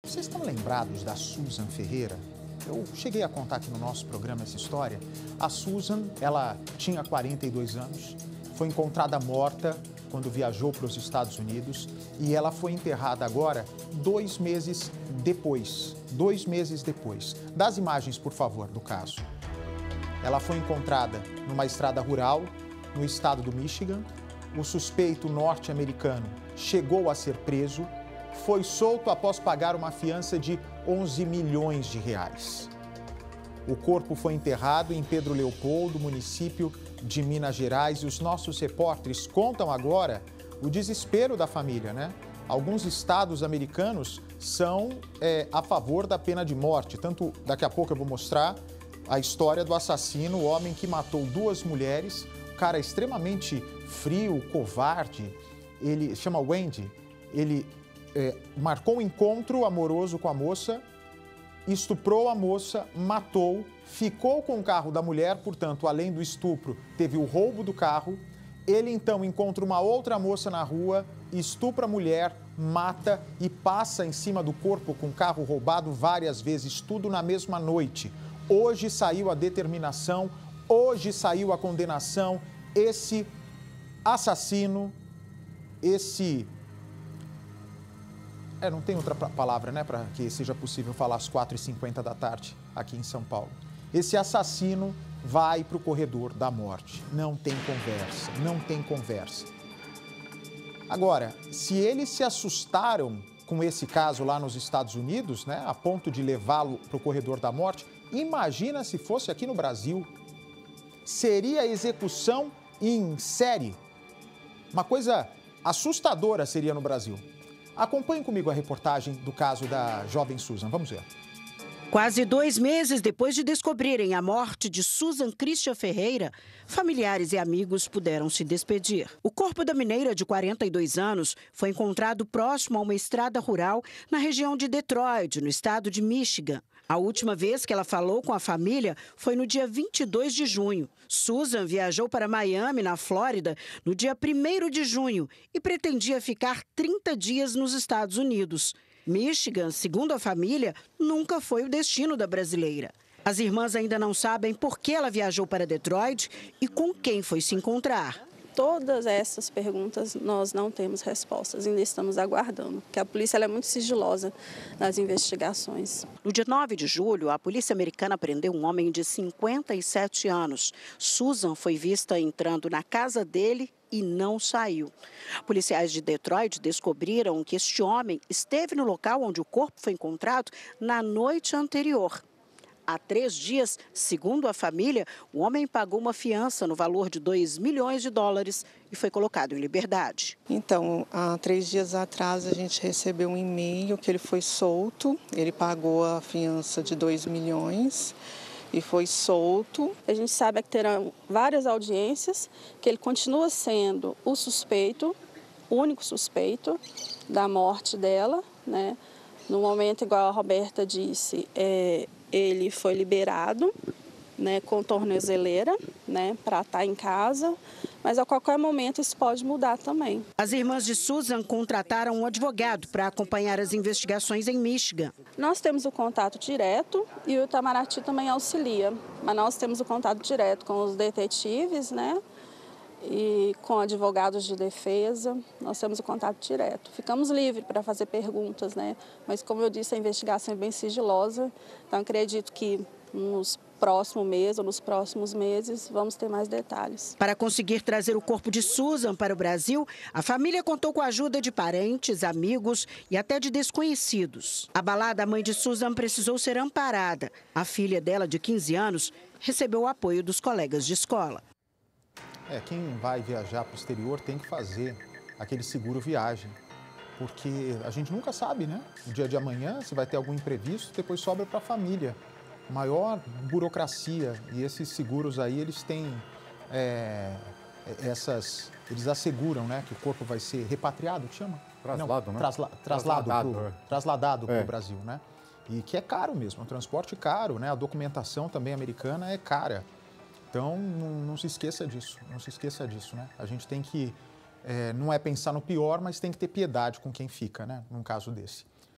Vocês estão lembrados da Susan Ferreira? Eu cheguei a contar aqui no nosso programa essa história. A Susan, ela tinha 42 anos, foi encontrada morta quando viajou para os Estados Unidos e ela foi enterrada agora 2 meses depois. 2 meses depois. Dá as imagens, por favor, do caso. Ela foi encontrada numa estrada rural no estado do Michigan. O suspeito norte-americano chegou a ser preso, foi solto após pagar uma fiança de 11 milhões de reais. O corpo foi enterrado em Pedro Leopoldo, município de Minas Gerais, e os nossos repórteres contam agora o desespero da família, né? Alguns estados americanos são a favor da pena de morte. Tanto daqui a pouco eu vou mostrar a história do assassino, o homem que matou 2 mulheres, um cara extremamente frio, covarde. Ele chama Wendy. Ele marcou um encontro amoroso com a moça, estuprou a moça, matou, ficou com o carro da mulher, portanto, além do estupro, teve o roubo do carro. Ele, então, encontra uma outra moça na rua, estupra a mulher, mata e passa em cima do corpo com o carro roubado várias vezes, tudo na mesma noite. Hoje saiu a determinação, hoje saiu a condenação. Esse assassino, não tem outra palavra, né, para que seja possível falar às 4h50 da tarde aqui em São Paulo. Esse assassino vai para o corredor da morte. Não tem conversa, não tem conversa. Agora, se eles se assustaram com esse caso lá nos Estados Unidos, né, a ponto de levá-lo para o corredor da morte, imagina se fosse aqui no Brasil. Seria execução em série. Uma coisa assustadora seria no Brasil. Acompanhe comigo a reportagem do caso da jovem Susan. Vamos ver. Quase 2 meses depois de descobrirem a morte de Susan Christian Ferreira, familiares e amigos puderam se despedir. O corpo da mineira de 42 anos foi encontrado próximo a uma estrada rural na região de Detroit, no estado de Michigan. A última vez que ela falou com a família foi no dia 22 de junho. Susan viajou para Miami, na Flórida, no dia 1º de junho e pretendia ficar 30 dias nos Estados Unidos. Michigan, segundo a família, nunca foi o destino da brasileira. As irmãs ainda não sabem por que ela viajou para Detroit e com quem foi se encontrar. Todas essas perguntas nós não temos respostas, ainda estamos aguardando, porque a polícia é muito sigilosa nas investigações. No dia 9 de julho, a polícia americana prendeu um homem de 57 anos. Susan foi vista entrando na casa dele e não saiu. Policiais de Detroit descobriram que este homem esteve no local onde o corpo foi encontrado na noite anterior. Há 3 dias, segundo a família, o homem pagou uma fiança no valor de 2 milhões de dólares e foi colocado em liberdade. Então, há 3 dias atrás, a gente recebeu um e-mail que ele foi solto. Ele pagou a fiança de 2 milhões e foi solto. A gente sabe que terão várias audiências, que ele continua sendo o suspeito, o único suspeito da morte dela, né? No momento, igual a Roberta disse, ele foi liberado, né, com tornozeleira, né, para estar em casa, mas a qualquer momento isso pode mudar também. As irmãs de Susan contrataram um advogado para acompanhar as investigações em Michigan. Nós temos o contato direto e o Itamaraty também auxilia, mas nós temos o contato direto com os detetives, né, e com advogados de defesa, nós temos o contato direto. Ficamos livres para fazer perguntas, né? Mas como eu disse, a investigação é bem sigilosa, então acredito que nos próximos meses ou nos próximos meses vamos ter mais detalhes. Para conseguir trazer o corpo de Susan para o Brasil, a família contou com a ajuda de parentes, amigos e até de desconhecidos. Abalada, a mãe de Susan precisou ser amparada. A filha dela, de 15 anos, recebeu o apoio dos colegas de escola. Quem vai viajar para o exterior tem que fazer aquele seguro viagem, porque a gente nunca sabe, né? No dia de amanhã, se vai ter algum imprevisto, depois sobra para a família. Maior burocracia, e esses seguros aí, eles têm eles asseguram, né, que o corpo vai ser repatriado, que chama? Traslado, né? Trasladado para o Brasil, né? E que é caro mesmo, é um transporte caro, né? A documentação também americana é cara. Então, não se esqueça disso, né? A gente tem que, não é pensar no pior, mas tem que ter piedade com quem fica, né? Num caso desse.